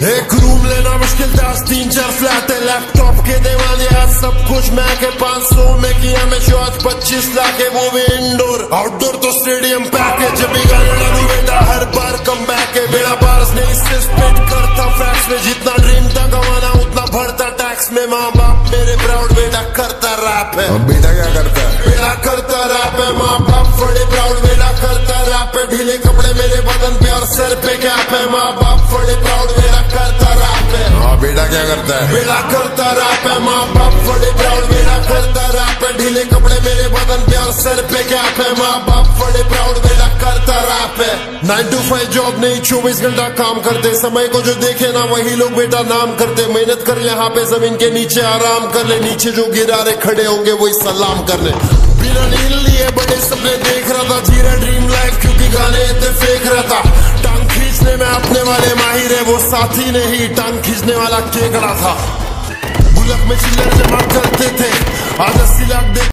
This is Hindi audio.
एक रूम लेना मुश्किल था, 3-4 फ्लैट है, लैपटॉप के दीवाने आज सब कुछ मैं के 500 में किया मैं शॉट 25 लाख है, वो भी इंडोर आउटडोर तो स्टेडियम पैकेज भी गाना बेटा हर बार कम बैक है। बेड़ा पास ने इससे स्प्लिट करता फैक्स में, जितना ड्रीम था कमाना उतना भरता टैक्स में। माँ बाप मेरे प्राउड बेटा करता रैप है। बेटा क्या करता है? बेटा करता रैप है। माँ बाप बड़े प्राउड बेटा करता रैप है। ढीले कपड़े मेरे बदन पे और सर पे कैप है। माँ बाप बड़े प्राउड बेटा करता रैप है। हाँ बेटा क्या करता है? बेटा करता रैप है। माँ बाप बड़े प्राउड बेटा करता रैप है। ढीले कपड़े मेरे बदन पे और सर पे कैप है। माँ बाप बड़े प्राउड बेटा करता रैप है। 9 to 5 जॉब नहीं, 24 घंटा काम करते, समय को जो देखे ना वही लोग बेटा नाम करते। मेहनत कर यहाँ पे जमीन के नीचे आराम कर ले, नीचे जो गिरा रहे खड़े होंगे वही सलाम करने। बिना नींद लिए बड़े सपने देख रहा था, जी रहा ड्रीम लाइफ क्योंकि गाने इतने फेंक रहा था। टांग खींचने में अपने वाले माहिर है, वो साथी नहीं टांग खींचने वाला केकड़ा था। गुल्लक में चिल्लर जमा करते थे, आज 80 लाख